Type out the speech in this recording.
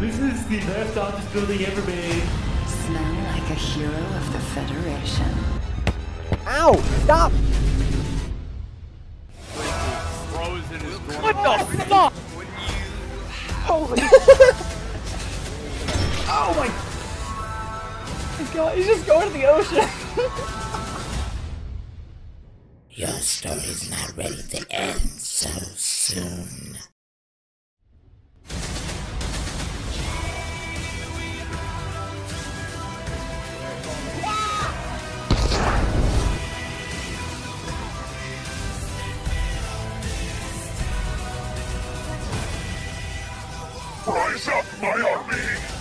This is the best office building ever made. Smell like a hero of the Federation. Ow! Stop! What the fuck? Holy Oh my god, he's just going to the ocean! Your story's not ready to end so soon. Rise up, my army!